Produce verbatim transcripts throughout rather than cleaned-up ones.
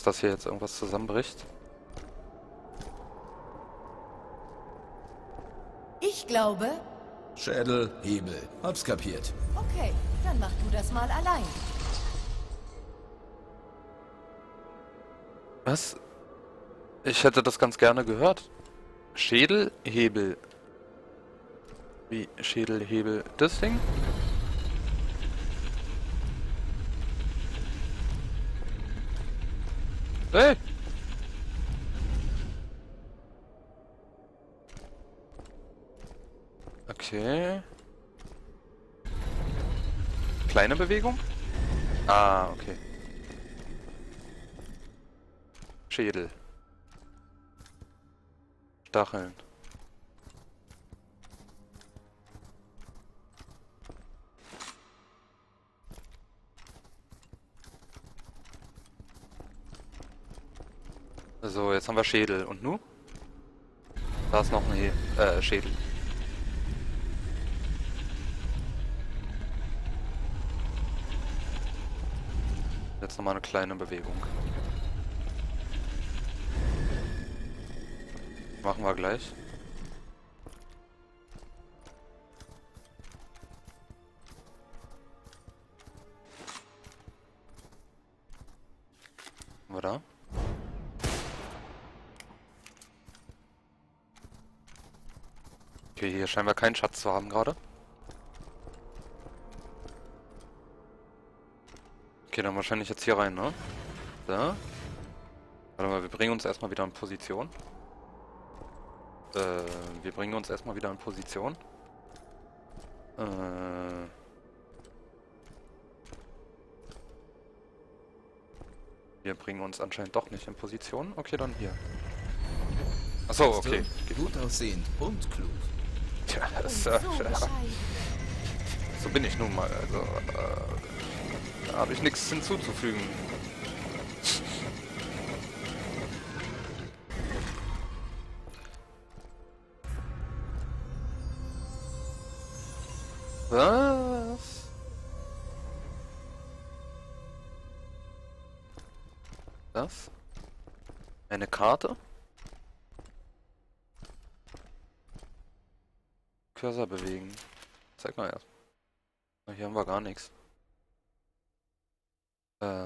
Angst, dass hier jetzt irgendwas zusammenbricht. Ich glaube... Schädel, Hebel. Hab's kapiert. Okay, dann mach du das mal allein. Was? Ich hätte das ganz gerne gehört. Schädel, Hebel. Wie Schädel, Hebel? Das Ding? Hey! Okay. Kleine Bewegung? Ah, okay. Schädel. Stacheln. So, jetzt haben wir Schädel. Und nu? Da ist noch ein He äh, Schädel. Jetzt nochmal eine kleine Bewegung. Machen wir gleich. Haben wir da? Okay, hier scheinen wir keinen Schatz zu haben gerade. Okay, dann wahrscheinlich jetzt hier rein, ne? Da. Warte mal, wir bringen uns erstmal wieder in Position. Äh, wir bringen uns erstmal wieder in Position. Äh. Wir bringen uns anscheinend doch nicht in Position. Okay, dann hier. Achso, okay. Gut aussehend und klug. Tja, das, äh, so bin ich nun mal. Also, äh, da habe ich nichts hinzuzufügen. Was? Das? Eine Karte? Cursor bewegen. Zeig mal erst. Hier haben wir gar nichts. Äh.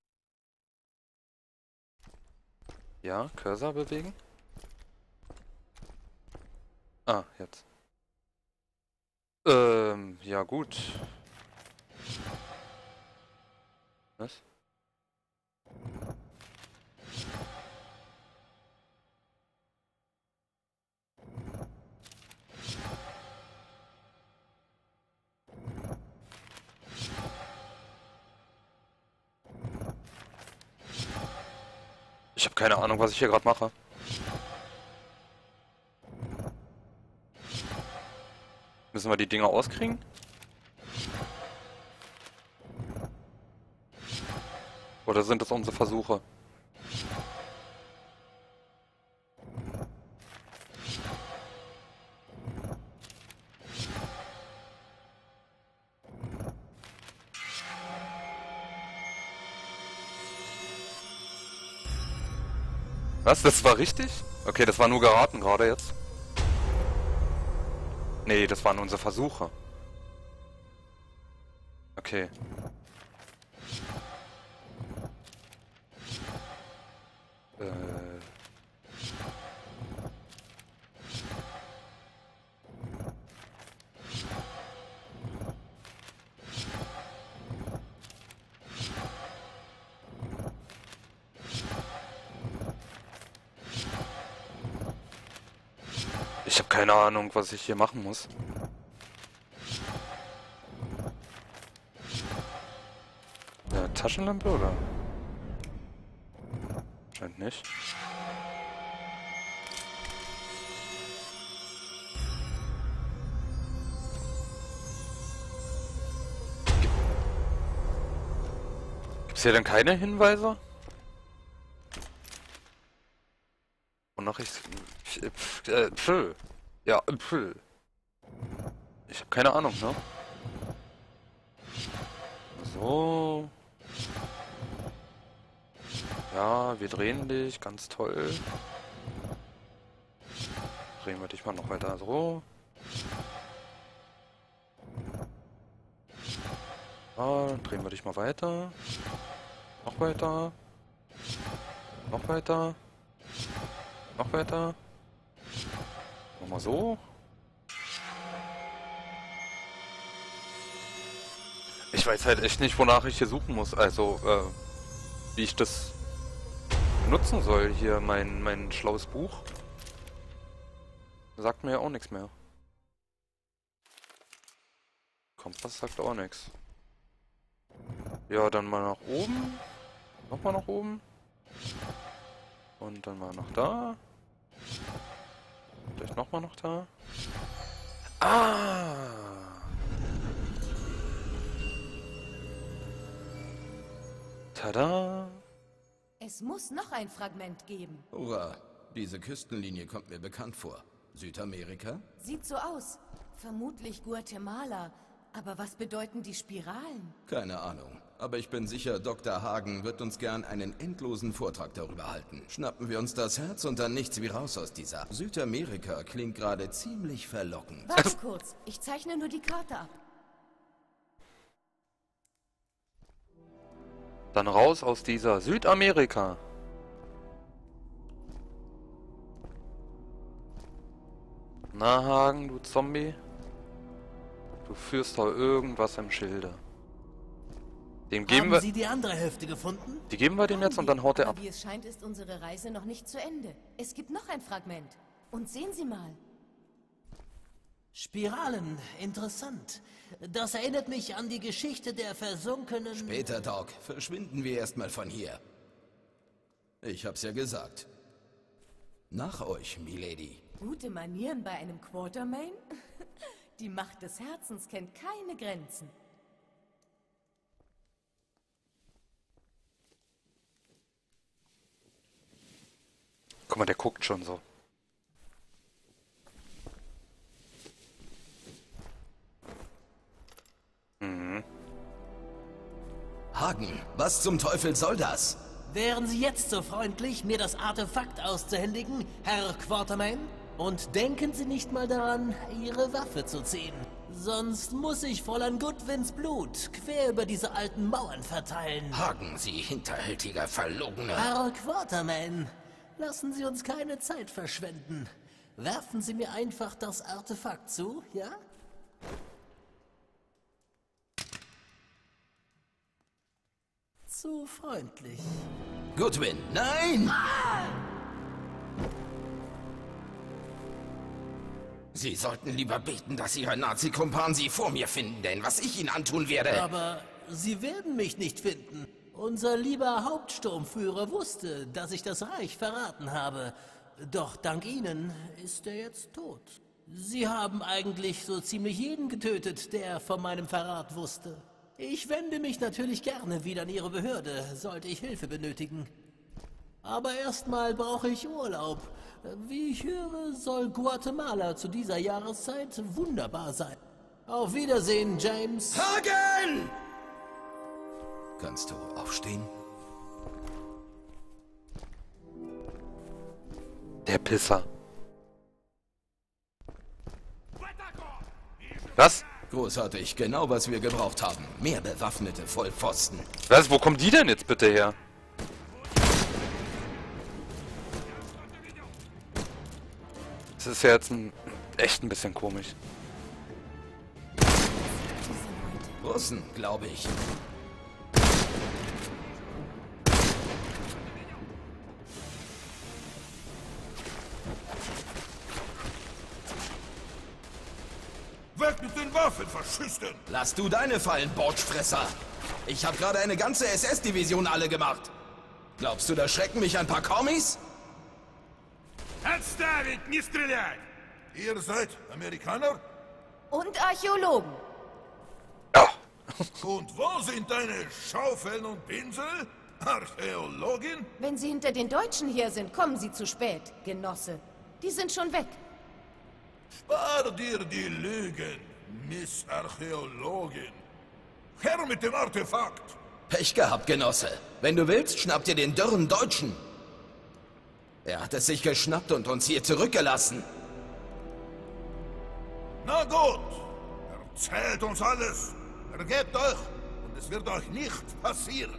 Ja, Cursor bewegen. Ah, jetzt. Ähm, ja gut. Was? Ich habe keine Ahnung, was ich hier gerade mache. Müssen wir die Dinger auskriegen? Oder sind das unsere Versuche? Was? Das war richtig? Okay, das war nur geraten gerade jetzt. Nee, das waren unsere Versuche. Okay. Äh. Ich habe keine Ahnung, was ich hier machen muss. Ja, Taschenlampe oder? Scheint nicht. Gibt's hier denn keine Hinweise? Wonach ich... Äh, pfö. Ja, pfö. Ich habe keine Ahnung, ne? So. Ja, wir drehen dich, ganz toll. Drehen wir dich mal noch weiter so. Ah, dann drehen wir dich mal weiter. Noch weiter. Noch weiter. Noch weiter. Nochmal so. Ich weiß halt echt nicht, wonach ich hier suchen muss. Also, äh, wie ich das nutzen soll. Hier mein, mein schlaues Buch. Sagt mir ja auch nichts mehr. Kompass sagt auch nichts. Ja, dann mal nach oben. Nochmal nach oben. Und dann mal nach da. Vielleicht nochmal nach da. Ah! Tada! Es muss noch ein Fragment geben. Hurra, diese Küstenlinie kommt mir bekannt vor. Südamerika? Sieht so aus. Vermutlich Guatemala. Aber was bedeuten die Spiralen? Keine Ahnung. Aber ich bin sicher, Doktor Hagen wird uns gern einen endlosen Vortrag darüber halten. Schnappen wir uns das Herz und dann nichts wie raus aus dieser. Südamerika klingt gerade ziemlich verlockend. Warte kurz. Ich zeichne nur die Karte ab. Dann raus aus dieser Südamerika. Na, Hagen, du Zombie. Du führst doch irgendwas im Schilde. Dem geben Haben wir... Sie die andere Hälfte gefunden? Die geben wir dem jetzt und dann haut er ab. Aber wie es scheint, ist unsere Reise noch nicht zu Ende. Es gibt noch ein Fragment. Und sehen Sie mal. Spiralen, interessant. Das erinnert mich an die Geschichte der versunkenen... Später, Doc. Verschwinden wir erstmal von hier. Ich hab's ja gesagt. Nach euch, Milady. Gute Manieren bei einem Quatermain? Die Macht des Herzens kennt keine Grenzen. Guck mal, der guckt schon so. Mhm. Hagen, was zum Teufel soll das? Wären Sie jetzt so freundlich, mir das Artefakt auszuhändigen, Herr Quatermain? Und denken Sie nicht mal daran, Ihre Waffe zu ziehen. Sonst muss ich Fräulein Goodwins Blut quer über diese alten Mauern verteilen. Hagen, Sie hinterhältiger Verlogener. Herr Quatermain, lassen Sie uns keine Zeit verschwenden. Werfen Sie mir einfach das Artefakt zu, ja? Zu freundlich. Goodwin, nein! Sie sollten lieber beten, dass Ihre Nazi-Kumpan Sie vor mir finden, denn was ich Ihnen antun werde... Aber Sie werden mich nicht finden. Unser lieber Hauptsturmführer wusste, dass ich das Reich verraten habe. Doch dank Ihnen ist er jetzt tot. Sie haben eigentlich so ziemlich jeden getötet, der von meinem Verrat wusste. Ich wende mich natürlich gerne wieder an Ihre Behörde, sollte ich Hilfe benötigen. Aber erstmal brauche ich Urlaub. Wie ich höre, soll Guatemala zu dieser Jahreszeit wunderbar sein. Auf Wiedersehen, James. Hagen! Kannst du aufstehen? Der Pisser. Was? Großartig, genau was wir gebraucht haben. Mehr bewaffnete Vollpfosten. Was? Wo kommen die denn jetzt bitte her? Das ist ja jetzt ein, echt ein bisschen komisch. Russen, glaube ich. Weg mit den Waffen, Faschisten! Lass du deine fallen, Borgfresser! Ich habe gerade eine ganze S S-Division alle gemacht. Glaubst du, da schrecken mich ein paar Kommis? Отставить, не стрелять! Ihr seid Amerikaner? Und Archäologen. Ja. Und wo sind deine Schaufeln und Pinsel? Archäologin? Wenn Sie hinter den Deutschen hier sind, kommen Sie zu spät, Genosse. Die sind schon weg. Spar dir die Lügen, Miss Archäologin. Herr mit dem Artefakt! Pech gehabt, Genosse. Wenn du willst, schnapp dir den dürren Deutschen. Er hat es sich geschnappt und uns hier zurückgelassen. Na gut, erzählt uns alles. Ergebt euch und es wird euch nicht passieren.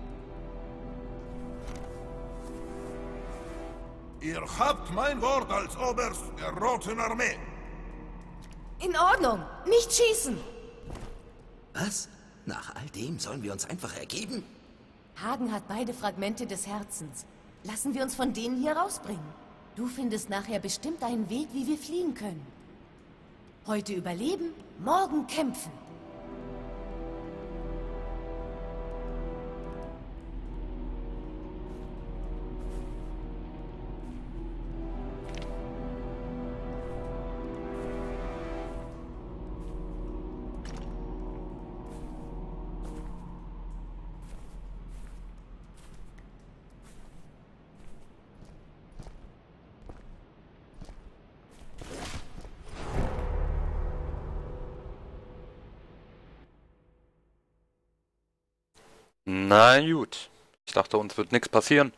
Ihr habt mein Wort als Oberst der Roten Armee. In Ordnung. Nicht schießen. Was? Nach all dem sollen wir uns einfach ergeben? Hagen hat beide Fragmente des Herzens. Lassen wir uns von denen hier rausbringen. Du findest nachher bestimmt einen Weg, wie wir fliehen können. Heute überleben, morgen kämpfen. Na gut. Ich dachte, uns wird nichts passieren.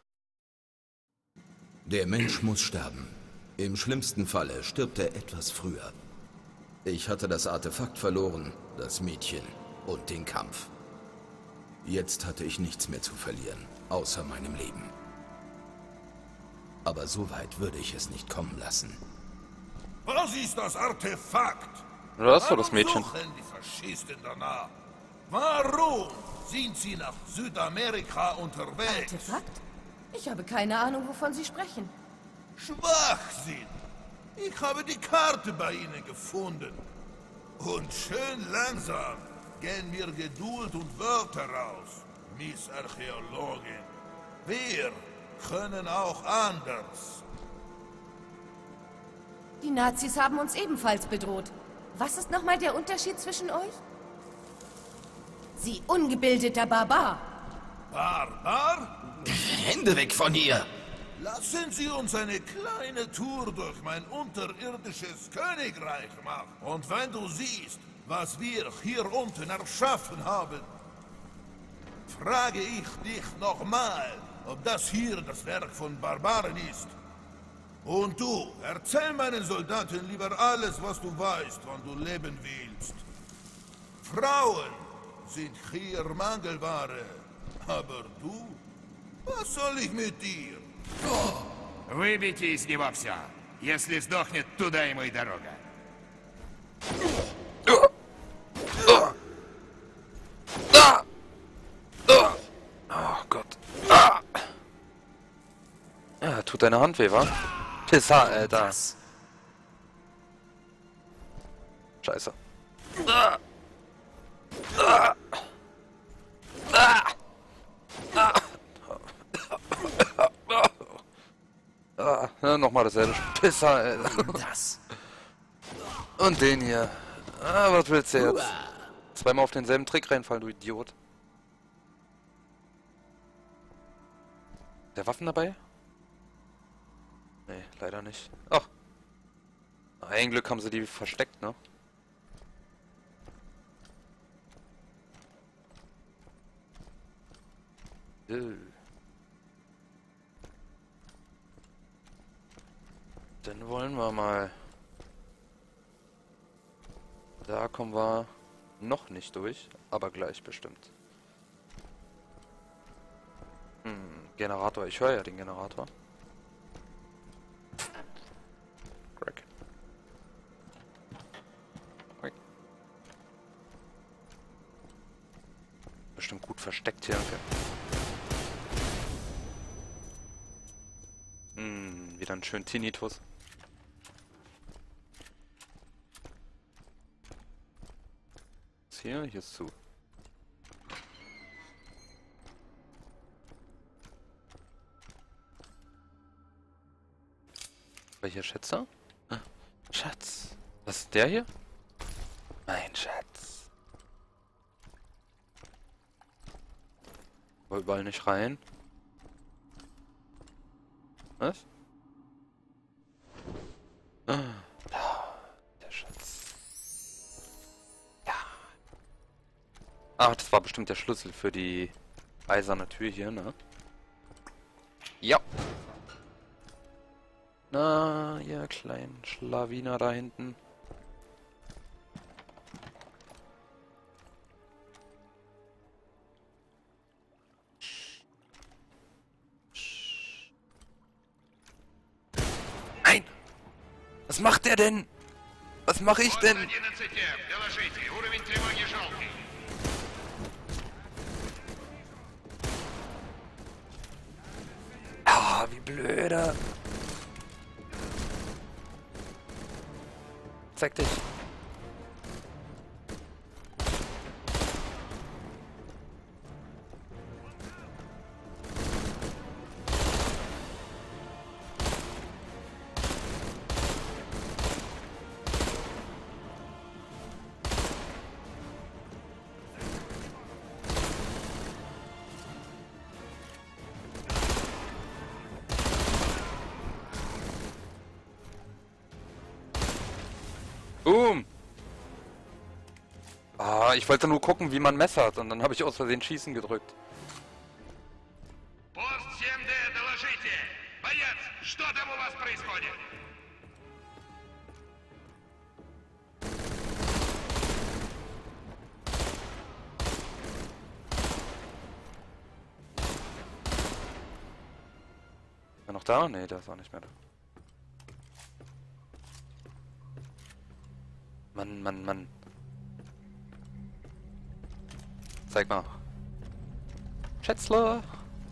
Der Mensch muss sterben. Im schlimmsten Falle stirbt er etwas früher. Ich hatte das Artefakt verloren, das Mädchen und den Kampf. Jetzt hatte ich nichts mehr zu verlieren, außer meinem Leben. Aber so weit würde ich es nicht kommen lassen. Was ist das Artefakt? Das war das Mädchen. Warum suchen die Faschisten danach? Warum sind sie nach Südamerika unterwegs? Artefakt? Ich habe keine Ahnung, wovon Sie sprechen. Schwachsinn! Ich habe die Karte bei Ihnen gefunden. Und schön langsam gehen mir Geduld und Wörter raus, Miss Archäologin. Wir können auch anders. Die Nazis haben uns ebenfalls bedroht. Was ist nochmal der Unterschied zwischen euch? Sie ungebildeter Barbar. Barbar? Hände weg von hier! Lassen Sie uns eine kleine Tour durch mein unterirdisches Königreich machen. Und wenn du siehst, was wir hier unten erschaffen haben, frage ich dich nochmal, ob das hier das Werk von Barbaren ist. Und du, erzähl meinen Soldaten lieber alles, was du weißt, wann du leben willst. Frauen sind hier Mangelware. Aber du? Was soll ich mit dir? Выбейте из него все. Если сдохнет, туда ему и дорога. Oh Gott. Ah. Ja, tut deine Hand weh, wa? Pisser, Alter. Scheiße. Ah. Ah. Ah. Ah. Ah, ja, nochmal dasselbe. Pisser, Alter. Das. Und den hier. Ah, was willst du jetzt? Zweimal auf denselben Trick reinfallen, du Idiot. Der Waffen dabei? Nee, leider nicht. Ach. Ein Glück haben sie die versteckt, ne? Äh. Dann wollen wir mal. Da kommen wir noch nicht durch, aber gleich bestimmt. Hm, Generator, ich höre ja den Generator. Crack. Crack. Bestimmt gut versteckt hier. Okay. Hm, wieder einen schönen Tinnitus. Hier, hier ist zu. Welcher Schätzer? Ah, Schatz. Was ist der hier? Mein Schatz. War überall nicht rein. Was? Ah, da, der Schatz. Ja. Ach, das war bestimmt der Schlüssel für die eiserne Tür hier, ne? Ja. Na, ihr kleinen Schlawiner da hinten. Nein! Was macht der denn? Was mache ich denn? Ah, wie blöde. Zeig dich. Boom! Ah, ich wollte nur gucken, wie man messert, und dann habe ich aus Versehen Schießen gedrückt. Пост семь дэ, доложите! Боец, что там у вас происходит? Ist er noch da? Nee, der ist auch nicht mehr da. Mann, Mann, Mann. Zeig mal. Schätzler!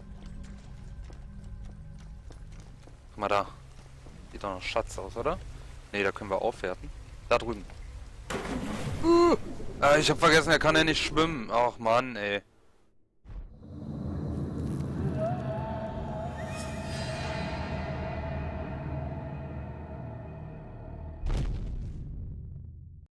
Guck mal da. Sieht doch noch Schatz aus, oder? Ne, da können wir aufwerten. Da drüben. Uh, äh, ich hab vergessen, er kann ja nicht schwimmen. Ach Mann, ey.